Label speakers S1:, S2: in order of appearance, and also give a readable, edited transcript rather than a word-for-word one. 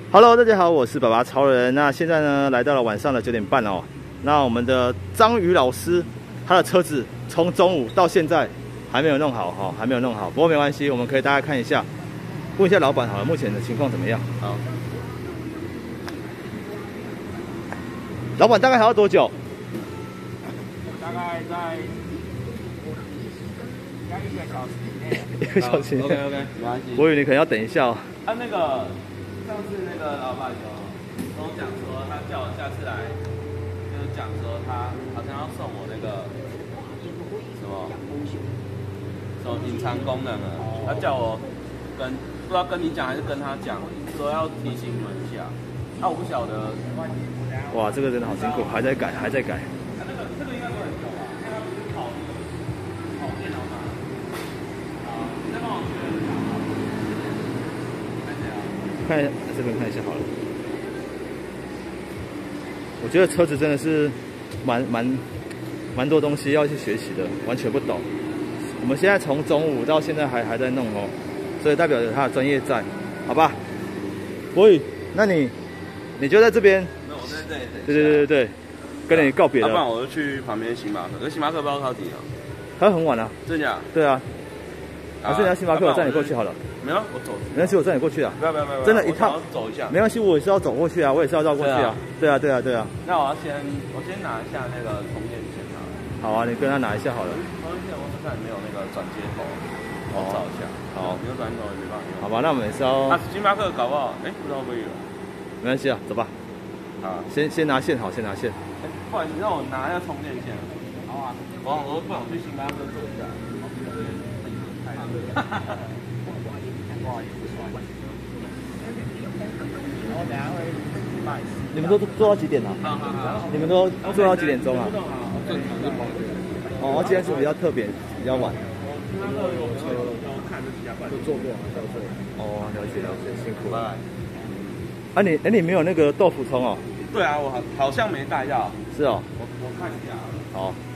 S1: Hello， 大家好，我是爸爸超人。那现在呢，来到了晚上的9点半哦。那我们的章鱼老师，他的车子从中午到现在还没有弄好哈，还没有弄好。不过没关系，我们可以大家看一下，问一下老板好了，目前的情况怎么样？好，老板大概还要多久？
S2: 大概在1个小时以内。
S1: 1个小时以内。
S2: OK， 没关系。
S1: 我以为你可能要等一下哦。
S2: 那个上次那个老板有跟我讲说，他叫我下次来，就是讲说他好像要送我那个什么隐藏功能啊，他叫我不知道跟你讲还是跟他讲，说要提醒你们一下。我不晓得。
S1: 哇，这个真的好辛苦，还在改，还在改。
S2: 那个应该不会很久吧？因为他不是跑电脑嘛。你再帮我学。
S1: 看这边看一下好了。我觉得车子真的是蛮多东西要去学习的，完全不懂。我们现在从中午到现在还在弄哦，所以代表着他的专业在，好吧？国宇，那你就在这边？
S2: 没有，我在这里。
S1: 对，跟你告别了。
S2: 不然我就去旁边星巴克，可是星巴克不知道到几点。
S1: 还很晚啊。真
S2: 假？
S1: 对啊。还是你要星巴克，我载你过去好了。
S2: 没有，我走。
S1: 没关系，我载你过去啊。
S2: 不要，
S1: 真的，一趟
S2: 走一下。
S1: 没关系，我也是要走过去啊，我也是要绕过去啊。对啊。
S2: 那我先拿一下那个充电线啊。
S1: 好啊，你跟他拿一下好了。
S2: 充电线我好像也没有那个转接头，我找一下。好，没有转接头也没办法用。
S1: 好吧，那我们也是要。
S2: 星巴克搞不好，不知道可以了。
S1: 没关系啊，走吧。好，先拿线好，先拿线。
S2: 不好意思，让我拿一下充电线。好啊。我不想去星巴克坐一下。不好意思。我等下会卖。
S1: 你们都做到几点了？你们都做到几点钟啊？哦，今天是比较特别，比较晚。
S2: 星巴克有车，然后看这几家馆都做过，
S1: 哦，了解，辛苦。啊，你没有那个豆腐葱哦？
S2: 对啊，我好像没带到。
S1: 是哦。
S2: 我看一下。
S1: 好。